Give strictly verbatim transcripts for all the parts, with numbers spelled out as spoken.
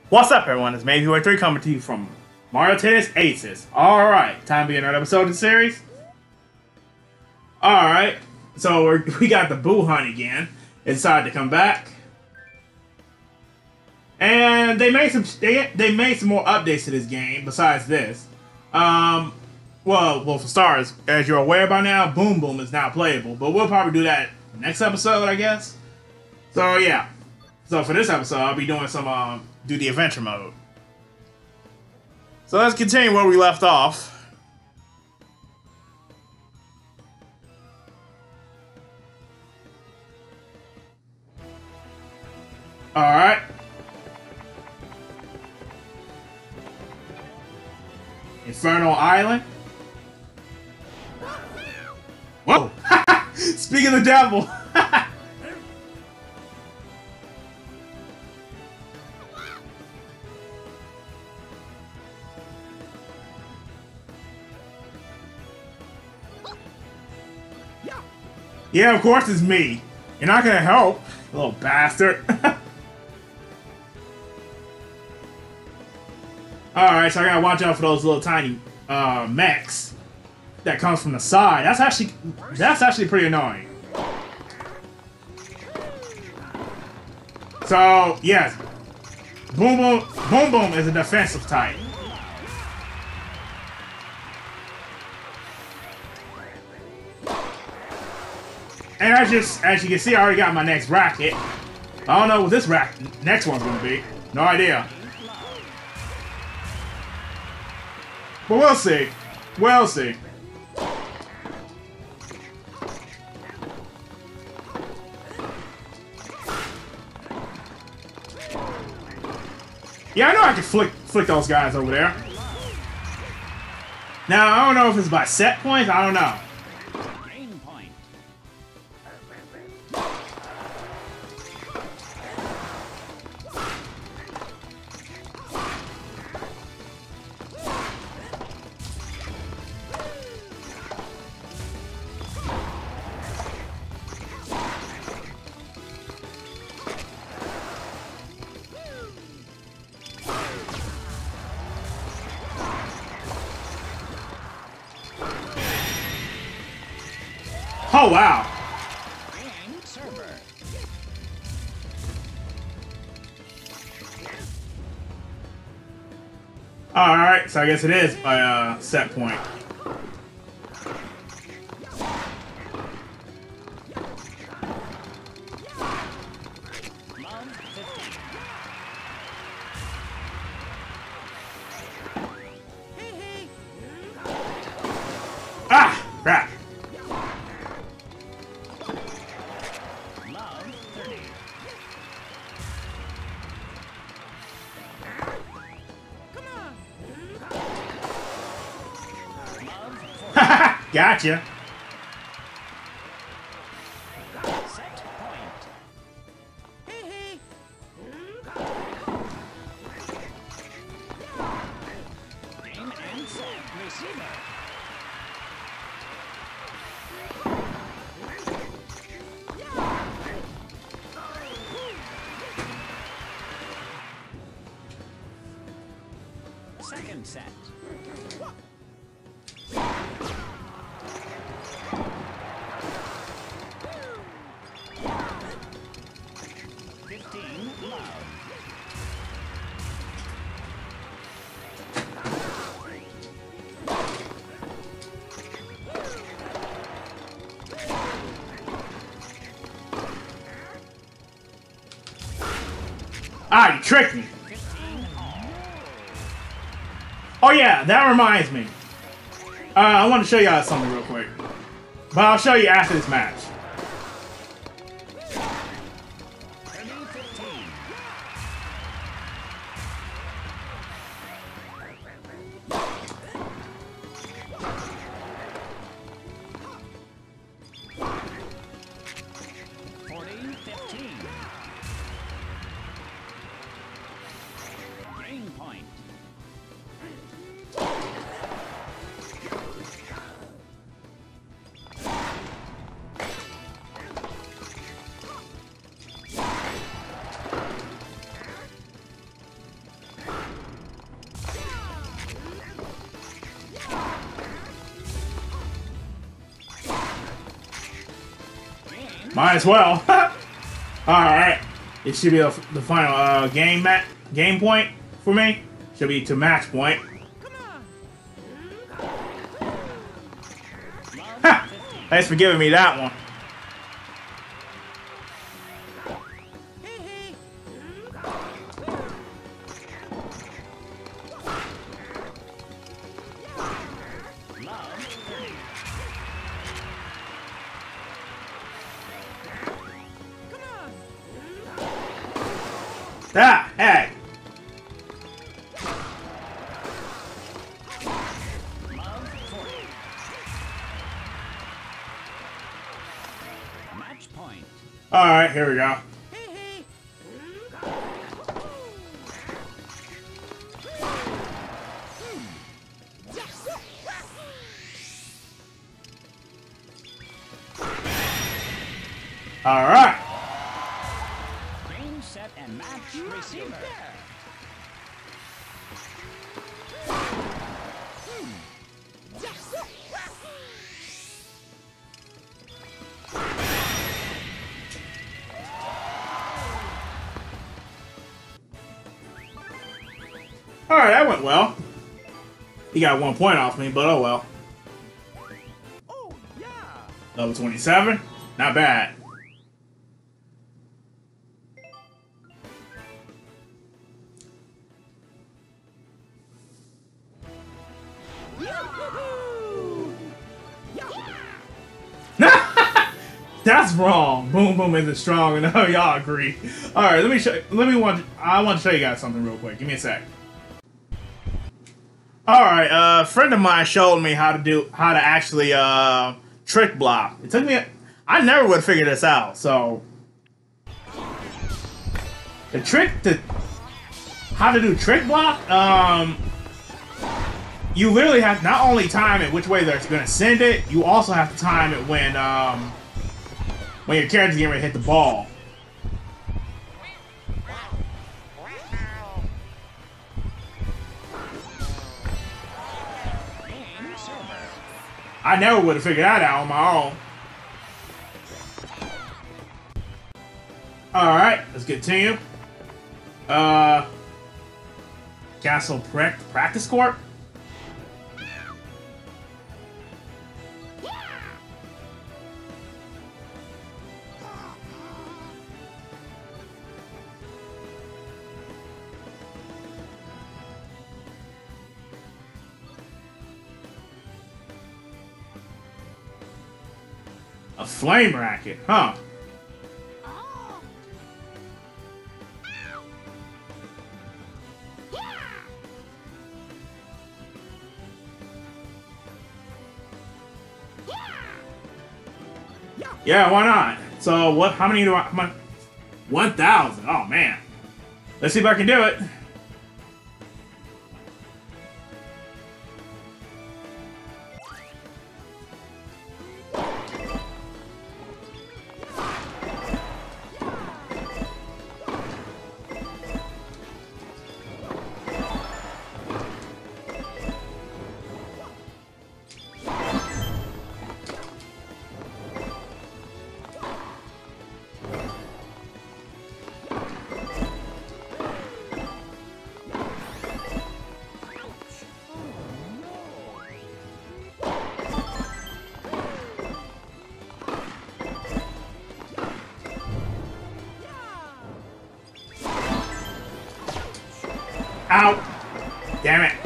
What's up, everyone? It's Mayviewer three coming to you from Mario Tennis Aces. Alright, time to be another episode of the series. Alright, so we're, we got the Boo Hunt again. It decided to come back. And they made some they, they made some more updates to this game besides this. Um, well, well, for starters, as you're aware by now, Boom Boom is now playable. But we'll probably do that next episode, I guess. So, yeah. So, for this episode, I'll be doing some, um, do the adventure mode. So, let's continue where we left off. Alright. Infernal Island. Whoa! Speaking of the devil! Yeah, of course it's me. You're not gonna help, you little bastard. Alright, so I gotta watch out for those little tiny uh, mechs that comes from the side. That's actually that's actually pretty annoying. So yes, Boom Boom Boom Boom is a defensive type. And I just, as you can see, I already got my next racket. I don't know what this rack next one's gonna be. No idea. But we'll see. We'll see. Yeah, I know I can flick flick those guys over there. Now, I don't know if it's by set points. I don't know. Oh, wow. Alright, so I guess it is by uh, set point. Ah! Crap. Gotcha. Set point. Hey, hey. Aim and set receiver. Second set. Ah, you tricked me. Oh yeah, that reminds me. Uh, I want to show y'all something real quick. But I'll show you after this match. Point. Might as well. Alright. It should be the, the final uh, game ma game point for me. Should be to match point. Ha! Thanks for giving me that one. Ah, hey! Match point. Alright, here we go. Alright. Game, set, and match receiver. Alright, that went well. He got one point off me, but oh well. Oh, yeah. Level twenty-seven? Not bad. That's wrong. Boom Boom isn't strong enough. Y'all agree. All right, let me show. Let me want. I want to show you guys something real quick. Give me a sec. All right, uh, a friend of mine showed me how to do how to actually uh, trick block. It took me. I never would have figured this out. So the trick to how to do trick block. Um, you literally have to not only time it which way they're going to send it. You also have to time it when. Um, When your character's getting ready to hit the ball. I never would have figured that out on my own. Alright, let's continue. Uh, Castle pra Practice Court? A flame racket, huh? Yeah, why not? So what? How many do I? How many? One thousand. Oh man. Let's see if I can do it. Ow! Damn it!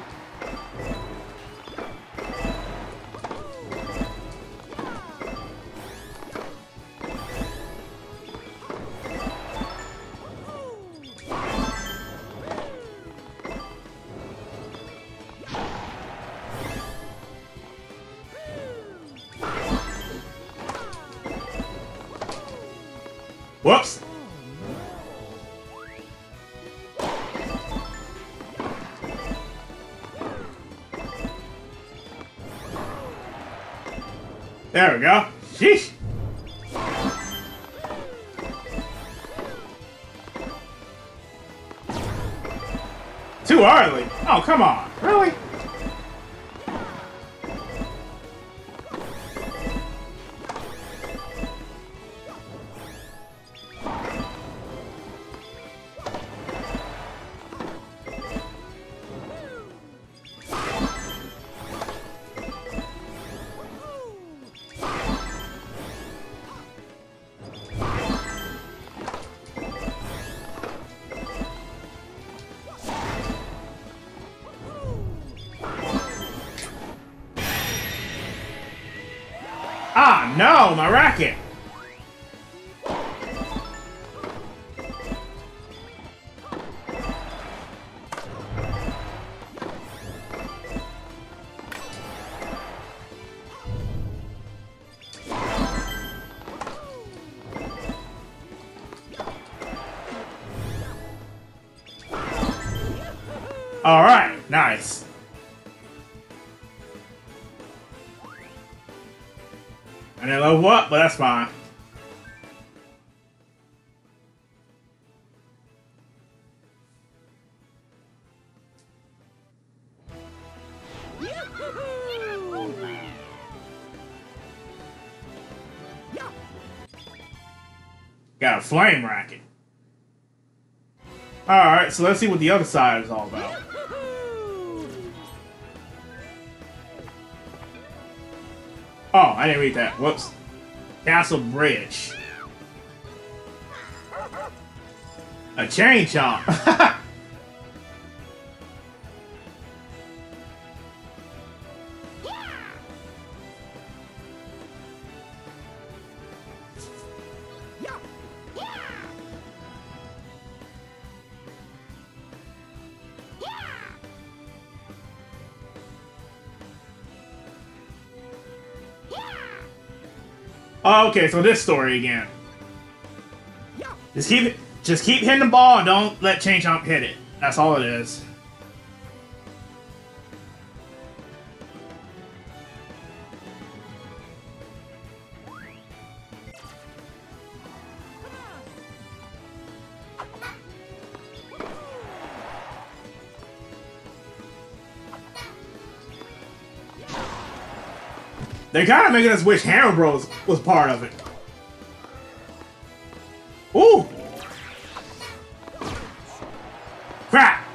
Whoops! There we go. Sheesh. Too early. Oh, come on. Really? no, my racket! Alright, nice. I didn't level up, but that's fine. Got a flame racket. Alright, so let's see what the other side is all about. Oh, I didn't read that. Whoops. Castle Bridge. A chain chomp. Oh, okay, so this story again. Just keep just keep hitting the ball and don't let Chain Chomp hit it. That's all it is. They're kind of making us wish Hammer Bros was part of it. Ooh! Crap!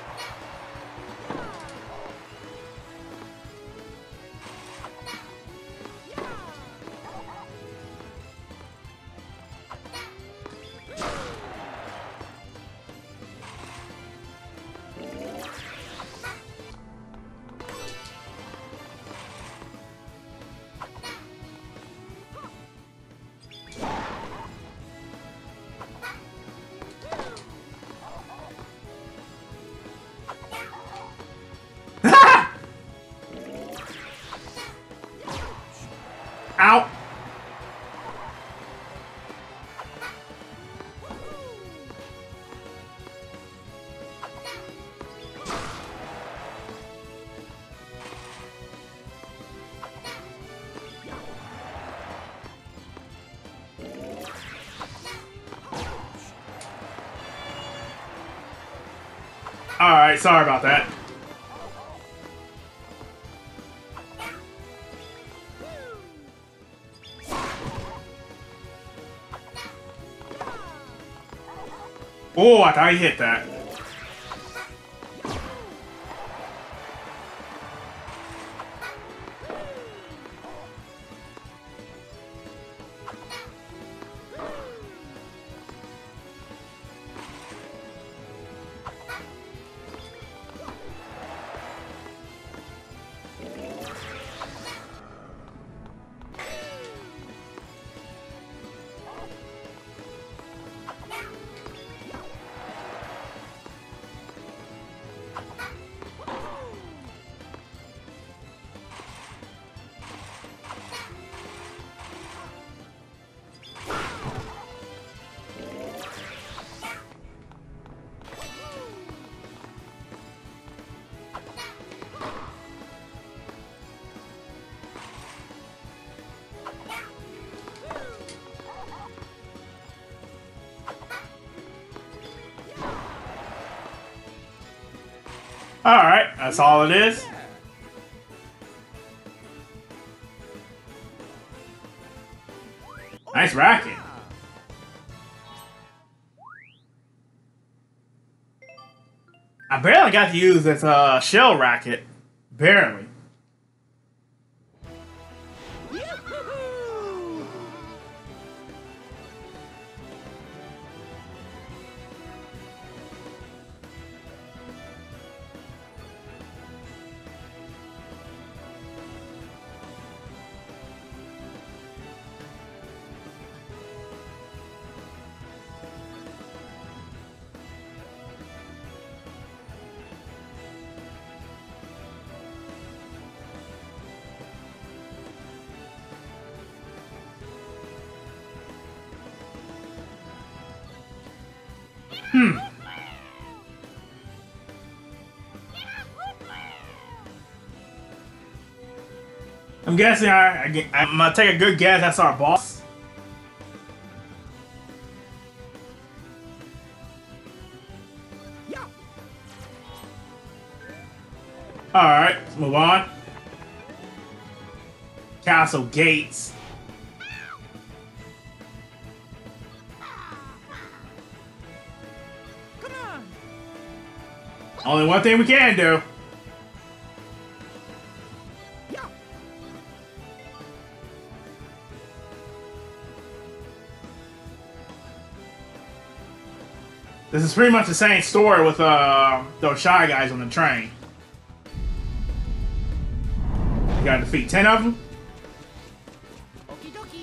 Ow! Alright, sorry about that. Oh, I thought he hit that. Alright, that's all it is. Nice racket. I barely got to use this uh, shell racket. Barely. Hmm. I'm guessing I, I, I'm gonna take a good guess that's our boss. Alright, let's move on. Castle gates. Come on. Only one thing we can do. This is pretty much the same story with uh, those Shy Guys on the train. You gotta defeat ten of them. Okie dokie.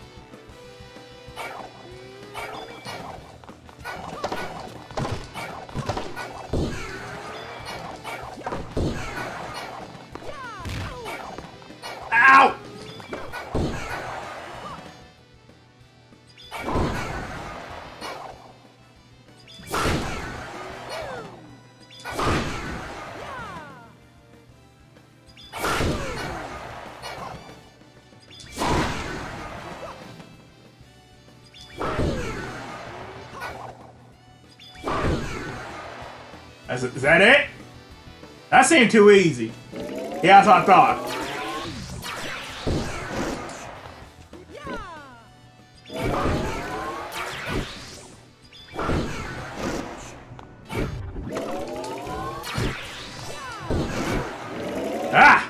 Ow! Is, is that it? That seemed too easy. Yeah, that's what I thought. Ah!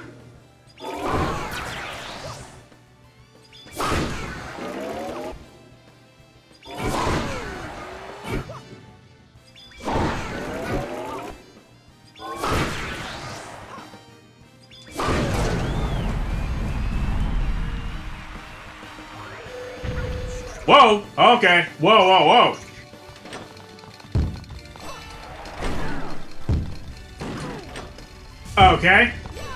Whoa! Okay. Whoa, whoa, whoa. Okay.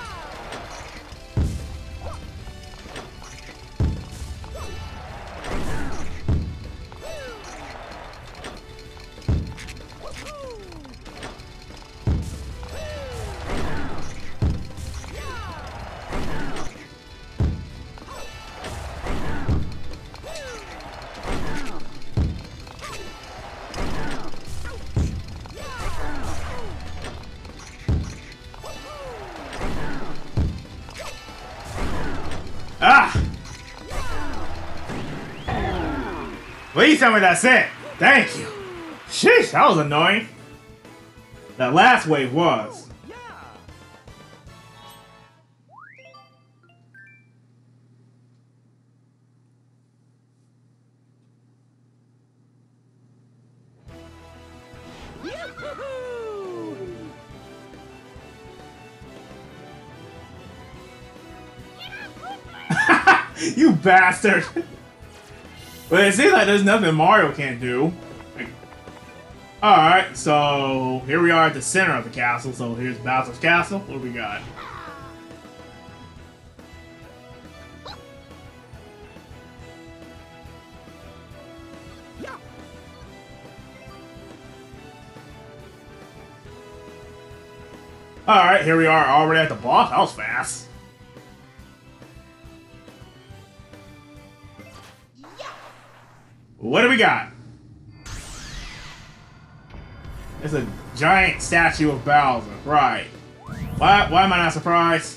Ah! Please tell me that's it. Thank you. Sheesh, that was annoying. That last wave was. You bastard! But it seems like there's nothing Mario can't do. Like, alright, so here we are at the center of the castle. So here's Bowser's castle. What do we got? Alright, here we are already at the boss. That was fast. What do we got? It's a giant statue of Bowser. Right. Why, why am I not surprised?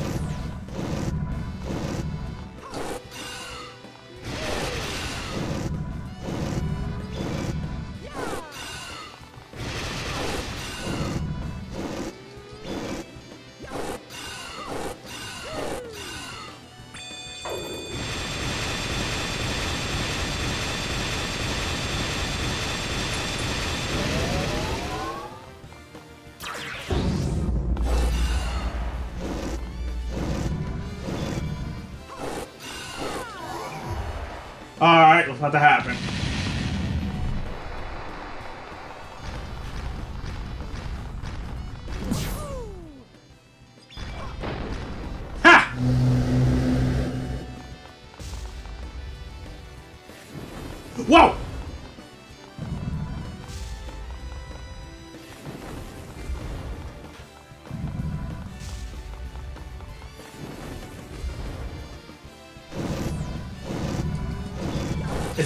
Alright, what's about to happen? Ha! Whoa!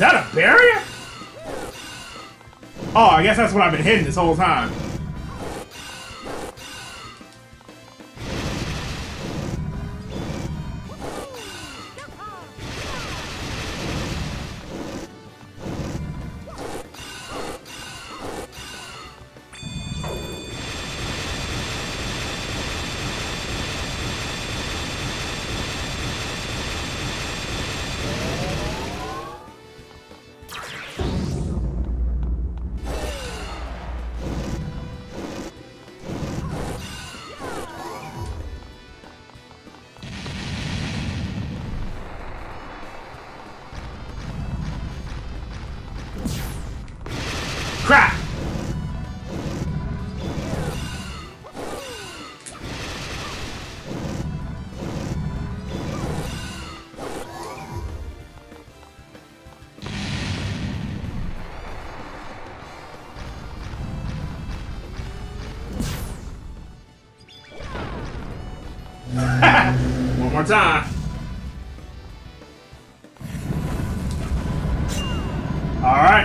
that a barrier? Oh, I guess that's what I've been hitting this whole time. Crap! One more time. All right.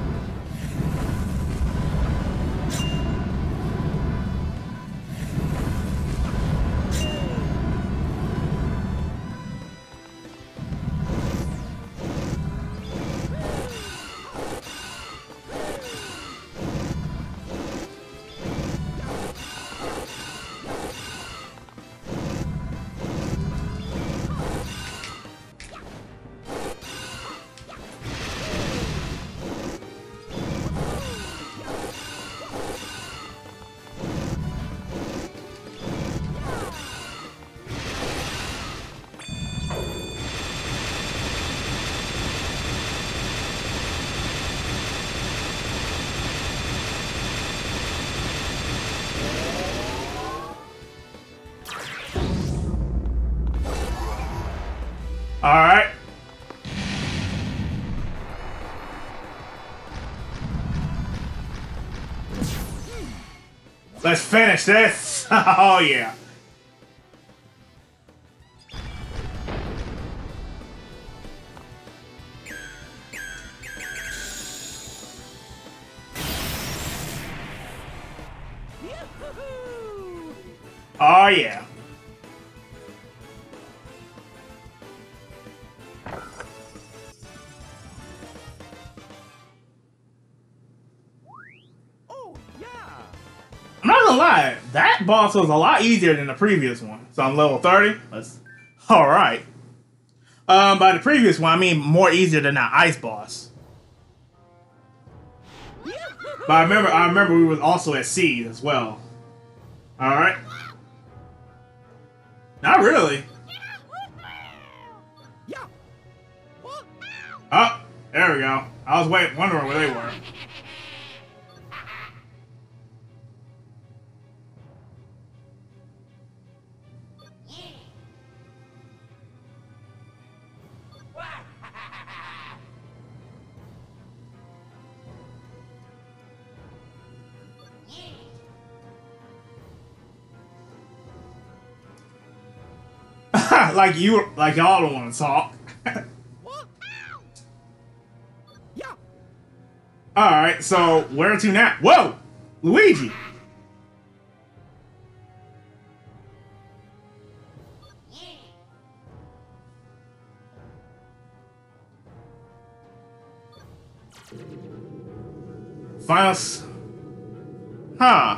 All right. Let's finish this. Oh, yeah. Oh, yeah. I'm not gonna lie, that boss was a lot easier than the previous one. So I'm level thirty. Let's. All right. Um, by the previous one, I mean more easier than that ice boss. But I remember, I remember we was also at sea as well. All right. Not really. Oh, there we go. I was wait, wondering where they were. Like you, like y'all don't want to talk. All right, so where to now? Whoa, Luigi. Finals. Huh.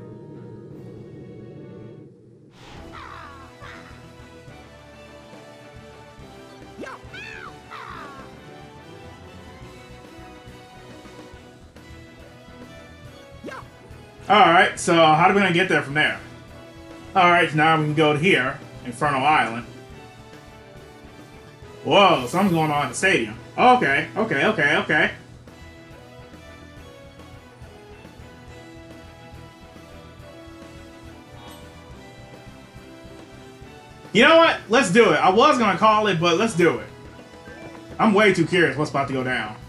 Alright, so how are we gonna get there from there? Alright, now we can go to here, Inferno Island. Whoa, something's going on in the stadium. Okay, okay, okay, okay. You know what? Let's do it. I was gonna call it, but let's do it. I'm way too curious what's about to go down.